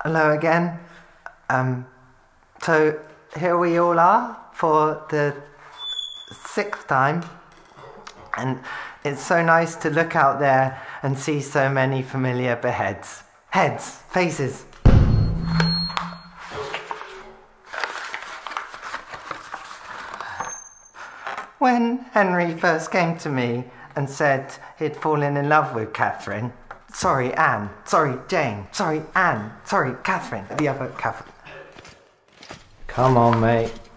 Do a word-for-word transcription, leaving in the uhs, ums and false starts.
Hello again. Um, so here we all are for the sixth time, and it's so nice to look out there and see so many familiar heads, heads, faces. When Henry first came to me and said he'd fallen in love with Catherine, sorry, Anne, sorry, Jane, sorry, Anne, sorry, Catherine, the other Catherine. Come on, mate.